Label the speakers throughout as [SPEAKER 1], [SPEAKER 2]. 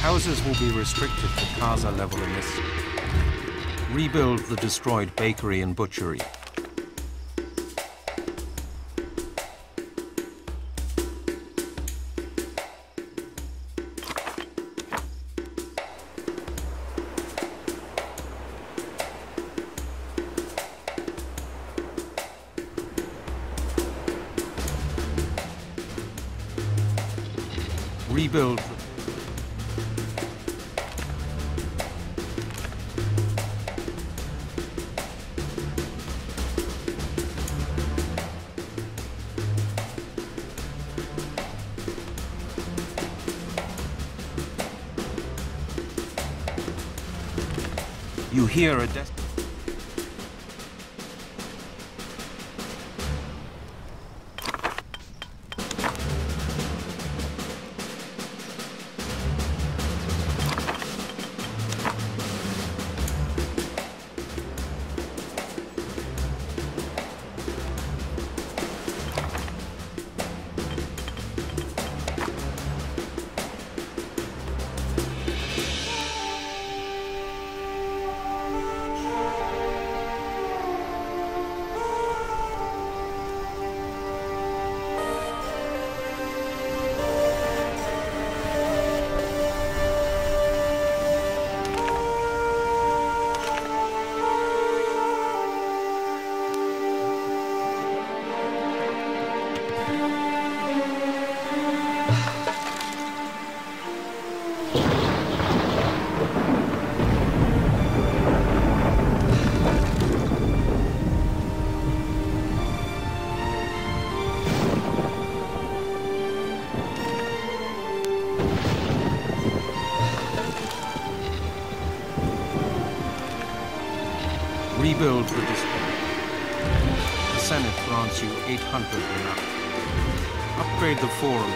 [SPEAKER 1] Houses will be restricted to casa level in this. Rebuild the destroyed bakery and butchery. Rebuild. You hear a death. Rebuild the district. The Senate grants you 800 enough. Upgrade the forum.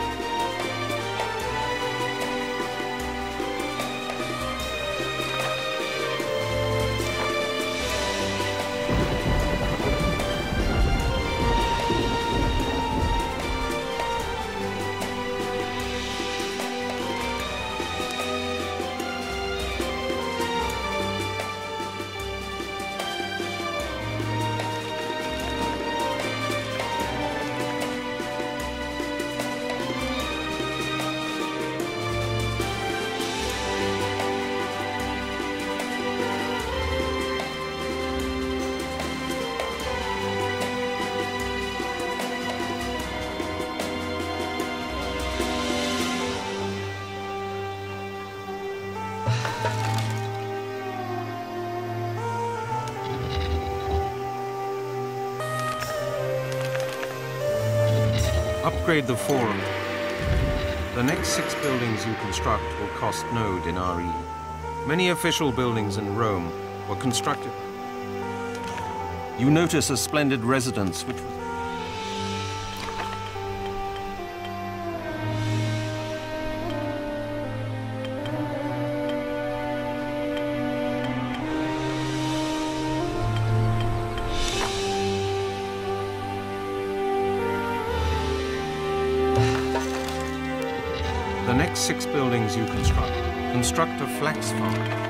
[SPEAKER 1] Upgrade the forum. The next 6 buildings you construct will cost no denarii. Many official buildings in Rome were constructed. You notice a splendid residence which was... The next 6 buildings you construct a flax farm.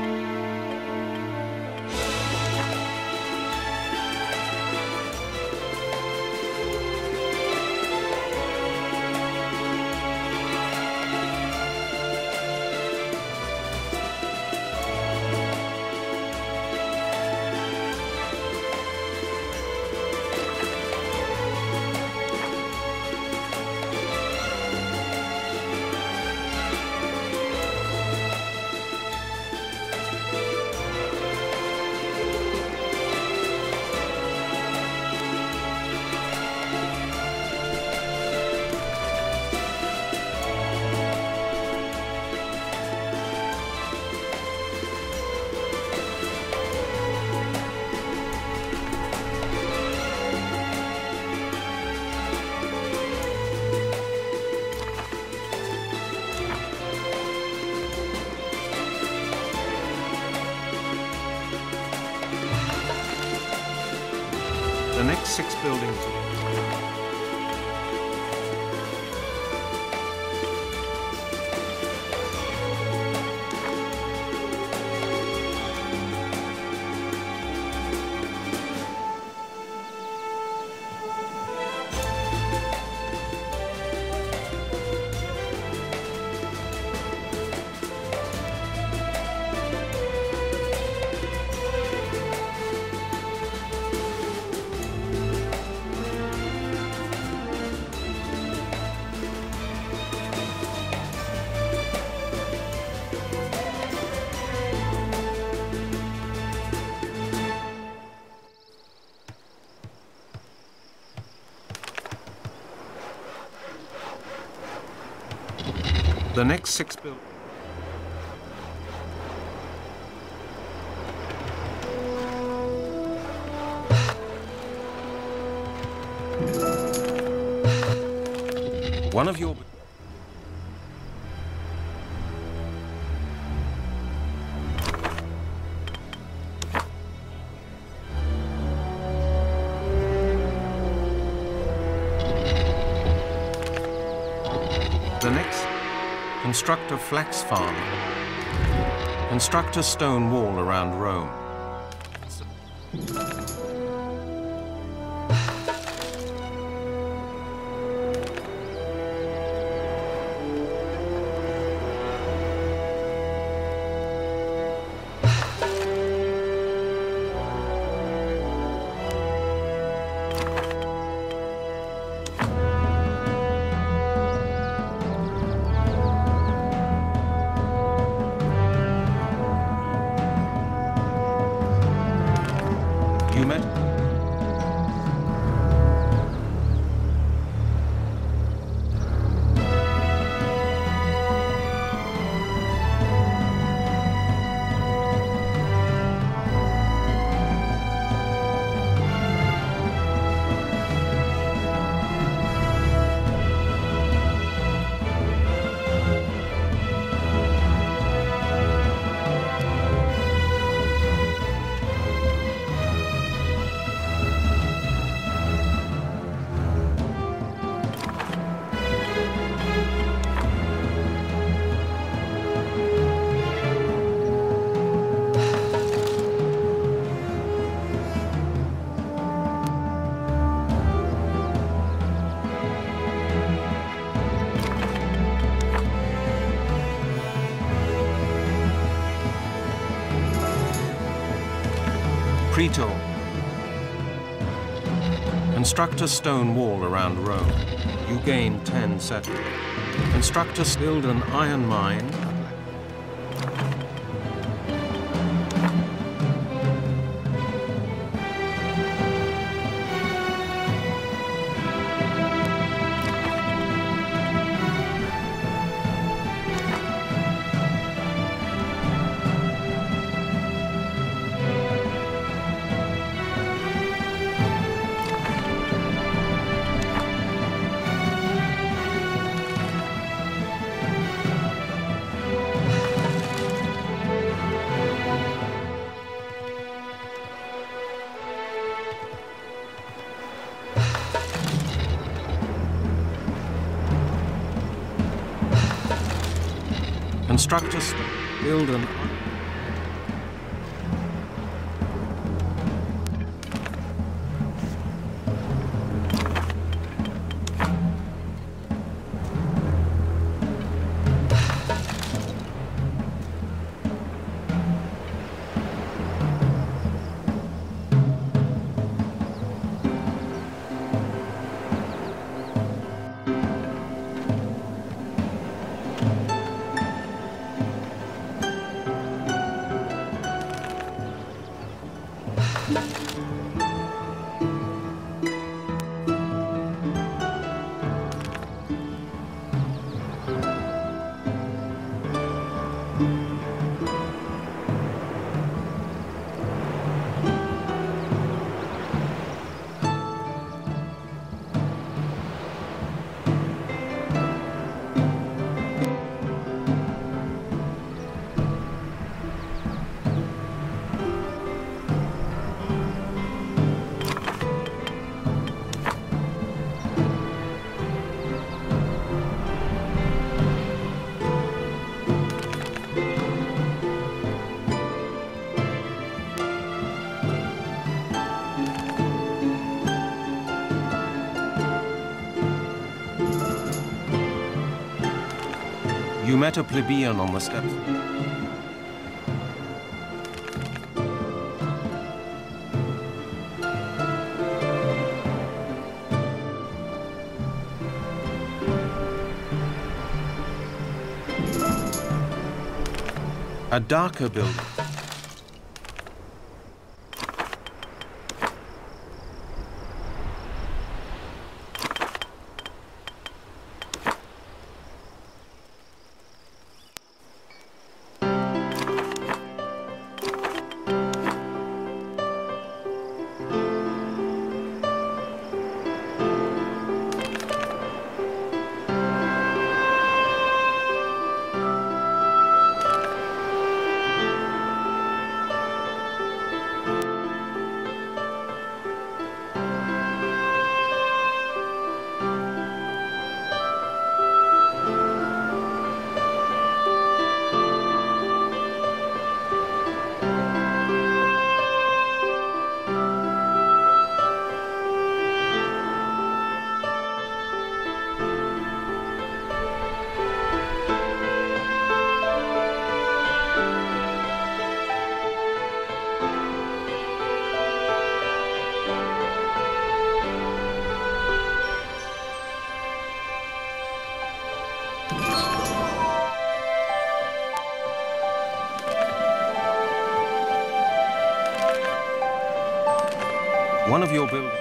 [SPEAKER 1] The next 6 buildings. The next 6 buildings. One of your... The next, construct a flax farm. Construct a stone wall around Rome. You met? Praetor. Construct a stone wall around Rome. You gain 10 settlements. Construct a build an iron mine. Construct a build an You met a plebeian on the steps. A darker building. One of your buildings.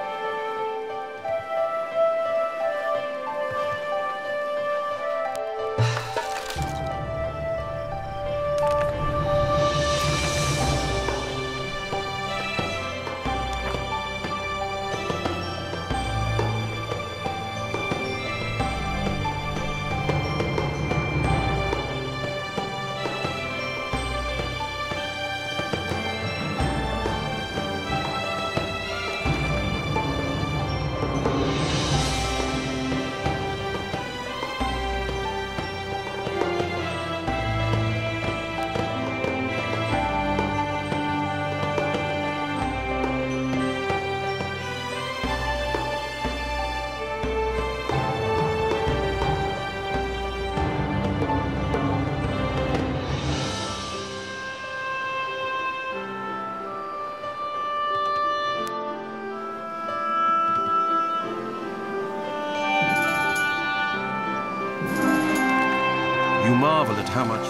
[SPEAKER 1] You marvel at how much...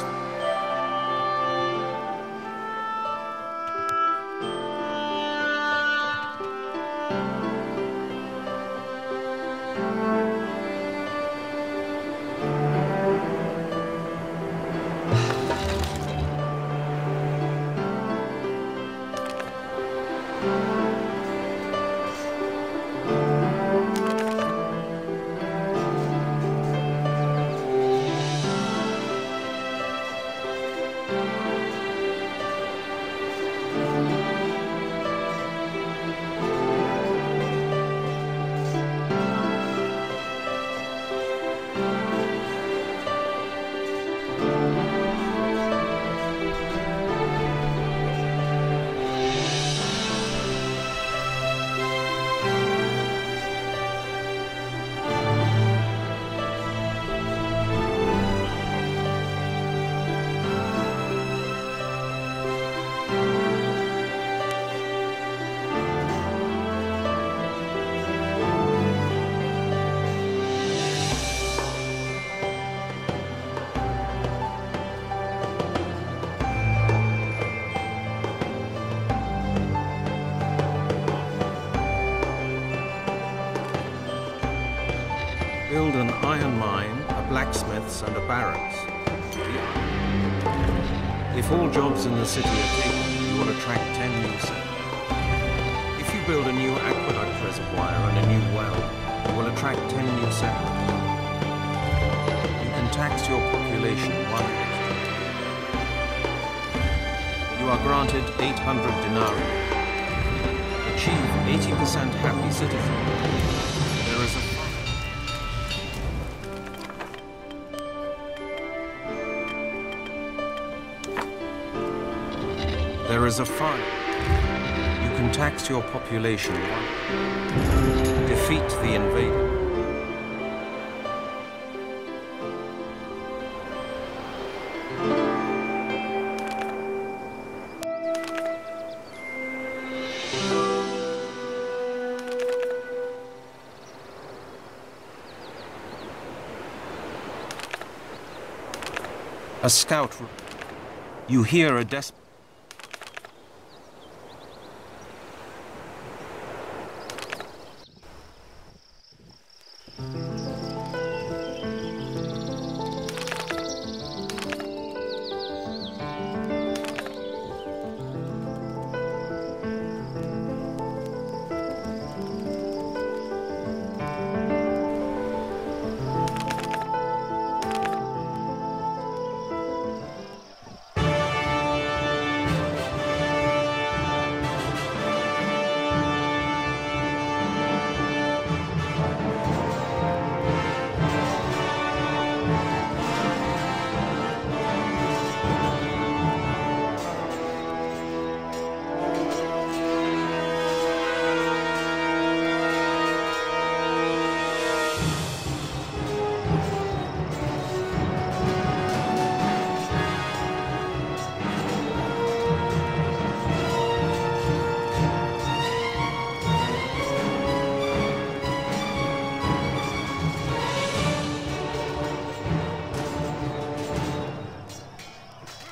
[SPEAKER 1] Build an iron mine, a blacksmith's and a barracks. If all jobs in the city are taken, you will attract 10 new settlers. If you build a new aqueduct reservoir and a new well, you will attract 10 new settlers. You can tax your population 1 extra. You are granted 800 denarii. Achieve 80% happy citizen. There is a There is a fine. You can tax your population 1. Defeat the invader. A scout. You hear a desperate...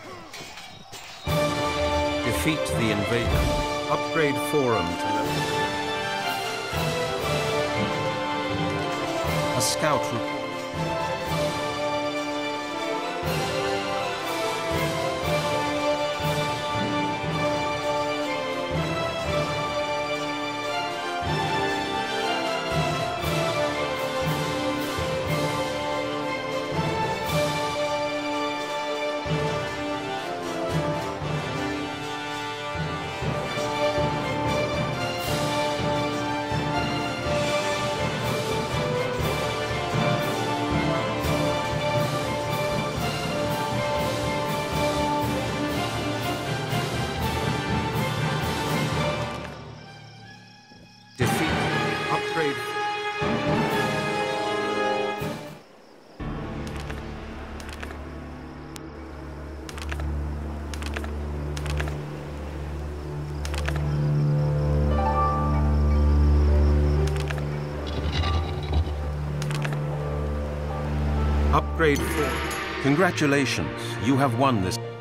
[SPEAKER 1] Defeat the invader. Upgrade forum to level. scout report. Defeat. Upgrade. Upgrade 4. Congratulations, you have won this.